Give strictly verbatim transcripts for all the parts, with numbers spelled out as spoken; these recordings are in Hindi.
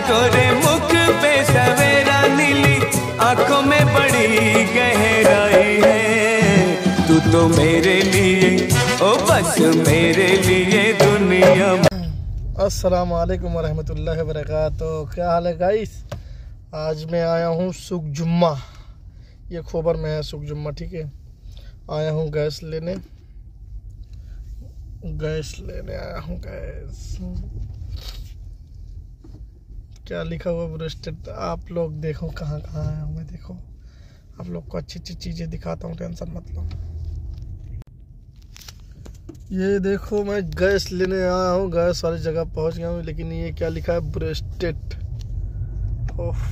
गोरे मुख पे सवेरा नीली आंखों में बड़ी गहराई है। तू तो मेरे लिए ओ बस मेरे लिए दुनिया। अस्सलाम वालेकुम वरहमतुल्लाहि वबरकातुहू। क्या हाल है गाइस? आज मैं आया हूँ सुख जुम्मा, ये खोबर में है सुख जुम्मा, ठीक है। आया हूँ गैस लेने, गैस लेने आया हूँ गैस। क्या लिखा हुआ ब्रेस्टेड, आप लोग देखो कहाँ कहाँ आया हूँ मैं। देखो आप लोग को अच्छी अच्छी चीज़ें दिखाता हूँ, टेंशन मत लो। ये देखो मैं गैस लेने आया हूँ, गैस वाली जगह पहुँच गया हूँ, लेकिन ये क्या लिखा है ब्रेस्टेड। ओह,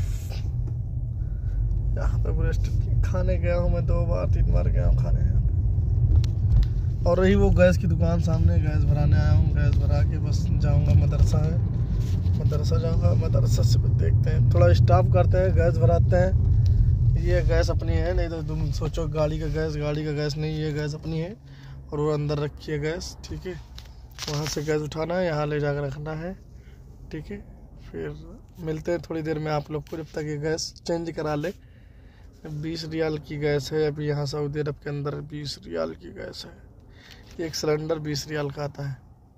यहाँ पे ब्रेस्टेड खाने गया हूँ मैं, दो बार तीन बार गया हूँ खाने यहाँ पे। और रही वो गैस की दुकान सामने, गैस भराने आया हूँ। गैस भरा के बस जाऊँगा, मदरसा है, मदरसा जाऊँगा। मदरसा से देखते हैं, थोड़ा स्टॉप करते हैं, गैस भराते हैं। ये गैस अपनी है, नहीं तो तुम सोचो गाड़ी का गैस, गाड़ी का गैस नहीं, ये गैस अपनी है। और वो अंदर रखी है गैस, ठीक है। वहाँ से गैस उठाना है, यहाँ ले जाकर रखना है, ठीक है। फिर मिलते हैं थोड़ी देर में आप लोग को, जब तक ये गैस चेंज करा ले। बीस रियाल की गैस है अभी यहाँ सऊदी अरब के अंदर, बीस रियाल की गैस है। एक सिलेंडर बीस रियाल का आता है।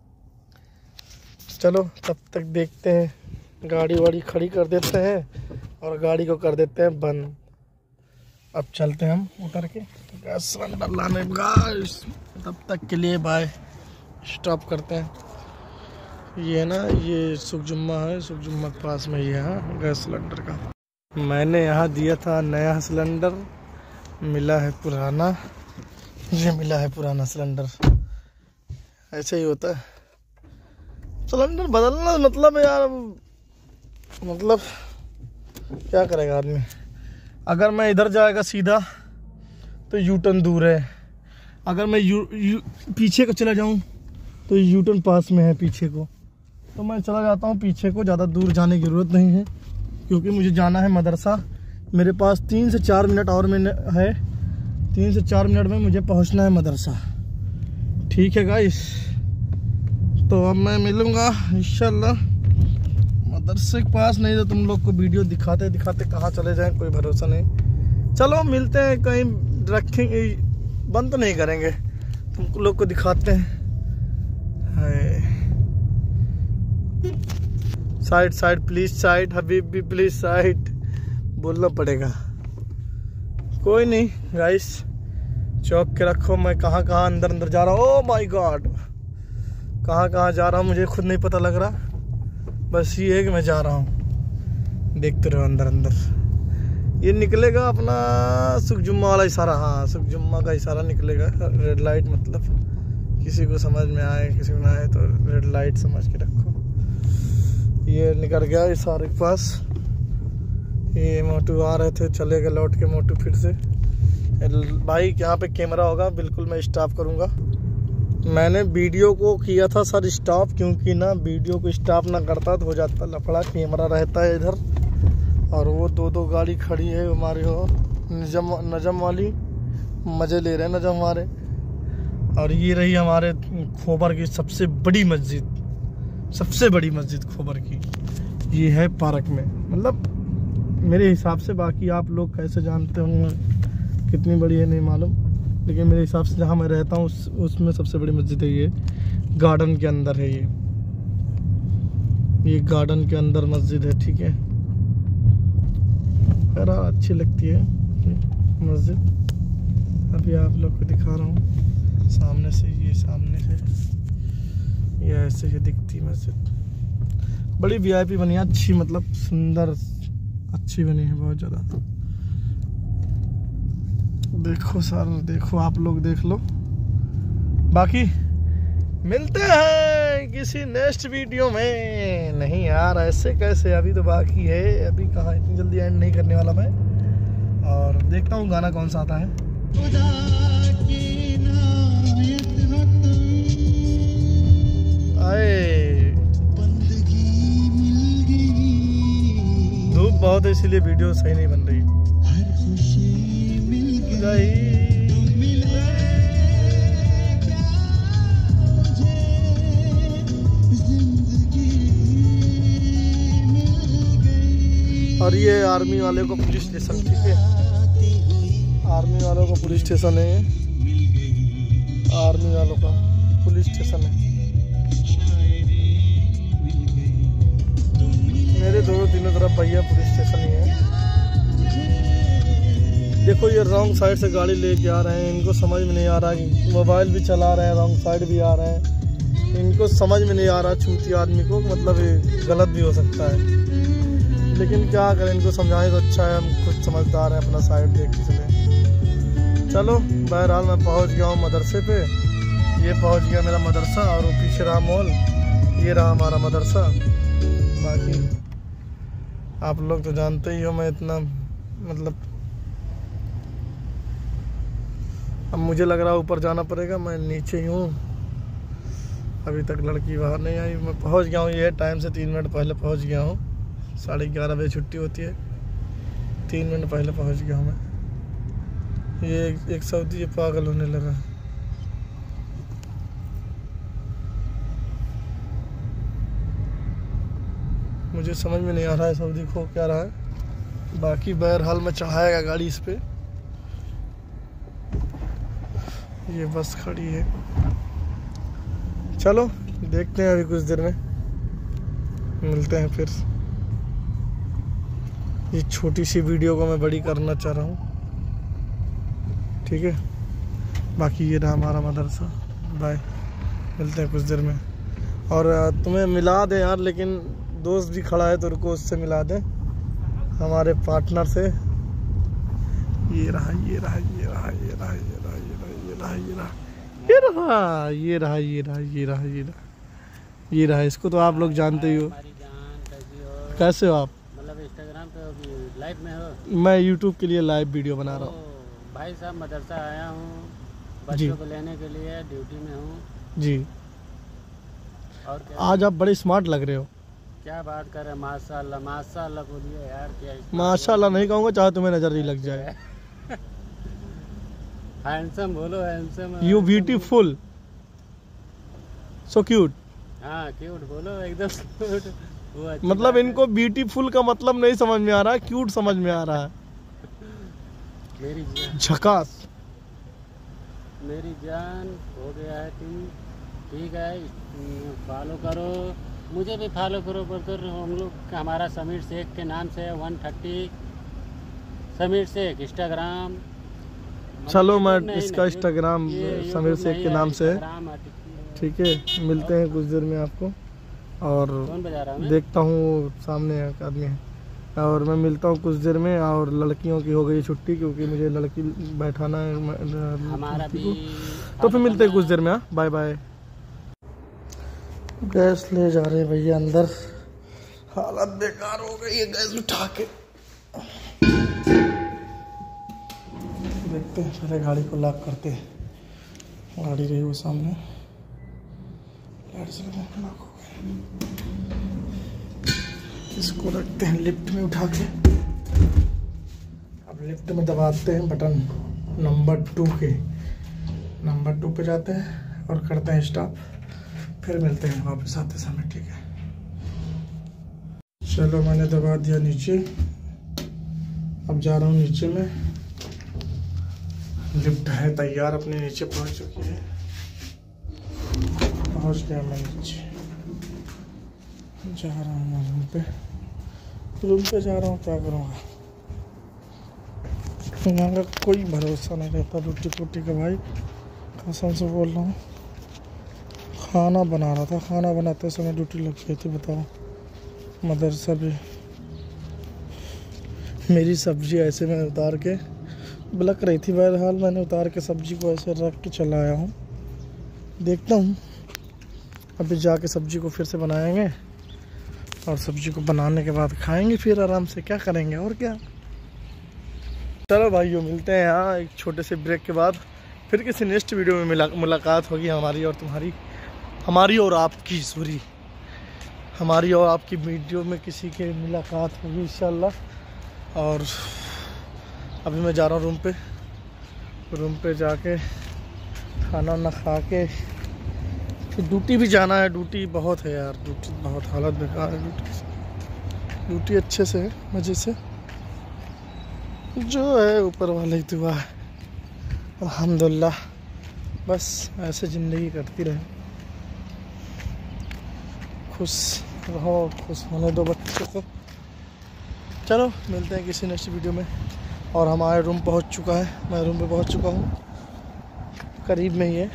चलो तब तक देखते हैं, गाड़ी वाड़ी खड़ी कर देते हैं और गाड़ी को कर देते हैं बंद। अब चलते हैं हम उतर के गैस सिलेंडर लाने। गाइस तब तक के लिए बाय, स्टॉप करते हैं। ये ना, ये सुख जुम्मा है, सुख जुम्मा के पास में ये है गैस सिलेंडर का। मैंने यहाँ दिया था नया सिलेंडर, मिला है पुराना। ये मिला है पुराना सिलेंडर। ऐसे ही होता है सिलेंडर बदलना, मतलब यार, मतलब क्या करेगा आदमी। अगर मैं इधर जाएगा सीधा तो यू टर्न दूर है, अगर मैं यू, यू पीछे को चला जाऊँ तो यू टर्न पास में है पीछे को, तो मैं चला जाता हूँ पीछे को। ज़्यादा दूर जाने की ज़रूरत नहीं है, क्योंकि मुझे जाना है मदरसा। मेरे पास तीन से चार मिनट और में है, तीन से चार मिनट में मुझे पहुँचना है मदरसा, ठीक है गाइस। तो अब मैं मिलूँगा इंशाल्लाह मदरसे के पास, नहीं तो तुम लोग को वीडियो दिखाते दिखाते कहाँ चले जाएं कोई भरोसा नहीं। चलो मिलते हैं कहीं, रखेंगे बंद तो नहीं करेंगे, तुम लोग को दिखाते हैं। साइड साइड प्लीज, साइड हबीबी प्लीज, साइड बोलना पड़ेगा। कोई नहीं गाइस, चौक के रखो। मैं कहाँ कहाँ अंदर अंदर जा रहा हूँ, ओह माय गॉड, कहाँ कहाँ जा रहा हूँ मुझे खुद नहीं पता लग रहा। बस ये है कि मैं जा रहा हूँ, देखते रहो अंदर अंदर। ये निकलेगा अपना सुख जुम्मा वाला इशारा, हाँ सुख जुम्मा का इशारा निकलेगा। रेड लाइट, मतलब किसी को समझ में आए किसी को ना आए तो रेड लाइट समझ के रखो। ये निकल गया इशारे के पास। ये मोटू आ रहे थे, चले गए लौट के मोटू फिर से। भाई यहाँ पे कैमरा होगा, बिल्कुल मैं स्टॉप करूँगा। मैंने वीडियो को किया था सर स्टॉप, क्योंकि ना वीडियो को स्टॉप ना करता तो हो जाता लफड़ा। कैमरा रहता है इधर, और वो दो दो गाड़ी खड़ी है हमारी, हो नजम नजम वाली, मज़े ले रहे हैं नजम हमारे। और ये रही हमारे खोबर की सबसे बड़ी मस्जिद, सबसे बड़ी मस्जिद खोबर की ये है पार्क में, मतलब मेरे हिसाब से। बाकी आप लोग कैसे जानते होंगे कितनी बड़ी है नहीं मालूम, लेकिन मेरे हिसाब से जहाँ मैं रहता हूँ उस उसमें सबसे बड़ी मस्जिद है ये। गार्डन के अंदर है ये ये गार्डन के अंदर मस्जिद है, ठीक है। बड़ा अच्छी लगती है मस्जिद। अभी आप लोग को दिखा रहा हूँ सामने से, ये सामने से ये ऐसे ही दिखती मस्जिद। बड़ी वीआईपी बनी है, अच्छी, मतलब सुंदर अच्छी बनी है बहुत ज़्यादा। देखो सर, देखो आप लोग देख लो। बाकी मिलते हैं किसी नेक्स्ट वीडियो में। नहीं यार ऐसे कैसे, अभी तो बाकी है, अभी कहाँ, इतनी जल्दी एंड नहीं करने वाला मैं। और देखता हूँ गाना कौन सा आता है। आए धूप बहुत है इसलिए वीडियो सही नहीं बन रही। और ये आर्मी वाले को पुलिस स्टेशन, ठीक है, आर्मी वालों का पुलिस स्टेशन है, आर्मी वालों का पुलिस स्टेशन है। मेरे दोनों तीनों तरफ भैया पुलिस स्टेशन ही है। देखो ये रॉन्ग साइड से गाड़ी लेके आ रहे हैं, इनको समझ में नहीं आ रहा कि मोबाइल भी चला रहे हैं, रॉन्ग साइड भी आ रहे हैं, इनको समझ में नहीं आ रहा छूती आदमी को, मतलब ये गलत भी हो सकता है, लेकिन क्या करें, इनको समझाएं तो अच्छा है, हम खुद समझदार हैं, अपना साइड देख के चले। चलो बहरहाल मैं पहुंच गया हूँ मदरसे पे, ये पहुंच गया मेरा मदरसा, और वो पीछे रहा मॉल, ये रहा हमारा मदरसा। बाकी आप लोग तो जानते ही हो मैं इतना, मतलब अब मुझे लग रहा है ऊपर जाना पड़ेगा, मैं नीचे ही हूँ, अभी तक लड़की बाहर नहीं आई। मैं पहुँच गया हूँ, ये टाइम से तीन मिनट पहले पहुँच गया हूँ, साढ़े ग्यारह बजे छुट्टी होती है, तीन मिनट पहले पहुँच गया हूँ मैं। ये एक, एक सऊदी ये पागल होने लगा। मुझे समझ में नहीं आ रहा है सऊदी को क्या रहा है। बाकी बहरहाल मैं चढ़ाएगा गाड़ी इस पे, ये बस खड़ी है। चलो देखते हैं, अभी कुछ देर में मिलते हैं फिर। ये छोटी सी वीडियो को मैं बड़ी करना चाह रहा हूँ, ठीक है। बाकी ये रहा हमारा मदरसा, बाय, मिलते हैं कुछ देर में। और तुम्हें मिला दे यार, लेकिन दोस्त भी खड़ा है तो रुको उससे मिला दे, हमारे पार्टनर से। ये रहा ये रहा ये रहा ये रहा ये रहा ये रहा ये रहा ये रहा ये रहा ये रहा ये रहा ये रहा ये रहा ये रहा इसको तो आप लोग जानते ही हो। कैसे हो आप? मतलब इंस्टाग्राम पे हो, लाइव में हो? मैं यूट्यूब के लिए लाइव वीडियो बना रहा हूँ। भाई साहब मदरसा आया हूँ, बच्चों को लेने के लिए, ड्यूटी में हूँ जी। और क्या? आज आप बड़े स्मार्ट लग रहे हो। क्या बात कर रहे हैं, माशाल्लाह माशाल्लाह बोलिए यार। क्या माशाल्लाह नहीं कहूँगा, चाहे तुम्हें नजर नहीं लग जाए। हैंडसम बोलो, handsome. You beautiful, so cute. हाँ क्यूट बोलो, एकदम क्यूट। वो अच्छी मतलब बात है। इनको ब्यूटीफुल का मतलब नहीं समझ में आ रहा है, क्यूट समझ में आ रहा है। मेरी जान, झकास। मेरी जान हो गया है ठीक, ठीक है। फॉलो करो, मुझे भी फॉलो करो ब्रदर। हम लोग हमारा समीर शेख के नाम से one thirty Sameer Sheikh Instagram. चलो मैं इसका इंस्टाग्राम समीर शेख के नाम से है, ठीक है। मिलते हैं कुछ देर में आपको, और देखता हूँ सामने एक आदमी है, और मैं मिलता हूँ कुछ देर में। और लड़कियों की हो गई छुट्टी, क्योंकि मुझे लड़की बैठाना है हमारा भी, तो फिर मिलते हैं कुछ देर में। हाँ बाय बाय। गैस ले जा रहे हैं भैया अंदर, हालत बेकार हो गई है गैस उठा के। देखते हैं, पहले गाड़ी को लॉक करते हैं। गाड़ी रही वो सामने, लॉक हो गया। इसको रखते हैं लिफ्ट में उठा के। अब लिफ्ट में दबाते हैं बटन नंबर टू के, नंबर टू पे जाते हैं और करते हैं स्टॉप। फिर मिलते हैं वापस आते समय, ठीक है। चलो मैंने दबा दिया नीचे, अब जा रहा हूँ नीचे में। लिफ्ट है तैयार, अपने नीचे पहुँच चुकी है। पहुँच गया मैं नीचे, जा रहा हूँ मैं रूम पे। रूम पे जा रहा हूँ, क्या करूँगा, यहाँ का कोई भरोसा नहीं रहता रोटी पोटी का भाई, कसम से बोल रहा हूँ। खाना बना रहा था, खाना बनाते समय ड्यूटी लग गई थी, बताओ। मदरसा भी, मेरी सब्जी ऐसे में उतार के बलक रही थी, बहरहाल मैंने उतार के सब्जी को ऐसे रख के चला आया हूँ। देखता हूँ, अभी जाके सब्जी को फिर से बनाएंगे, और सब्जी को बनाने के बाद खाएंगे फिर आराम से, क्या करेंगे और क्या। चलो भाइयों, मिलते हैं यहाँ एक छोटे से ब्रेक के बाद, फिर किसी नेक्स्ट वीडियो में मिला मुलाकात होगी हमारी और तुम्हारी, हमारी और आपकी, सॉरी हमारी और आपकी वीडियो में किसी के मुलाकात होगी इंशाल्लाह। और अभी मैं जा रहा हूँ रूम पे, रूम पे जाके खाना वाना खा के फिर ड्यूटी भी जाना है। ड्यूटी बहुत है यार, ड्यूटी बहुत, हालत बेकार है ड्यूटी से। ड्यूटी अच्छे से है, मज़े से, जो है ऊपर वाले की दुआ है, अल्हम्दुलिल्लाह। बस ऐसे ज़िंदगी कटती रहे, खुश रहो, खुश होने दो बच्चों को। चलो मिलते हैं किसी नेक्स्ट वीडियो में। और हमारे रूम पहुंच चुका है, मैं रूम पे पहुंच चुका हूं, करीब में ही है।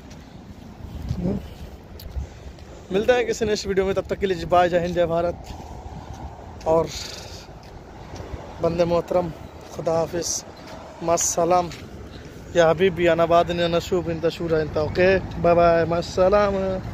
मिलते हैं किसी नेक्स्ट वीडियो में, तब तक के लिए बाय, जय हिंद, जय भारत और बंदे मोहतरम, खुदा हाफिज़, मस्सलाम। या हबीबी अना बाद नशूब इंता शूरा इंता। Okay bye bye, मस्सलाम।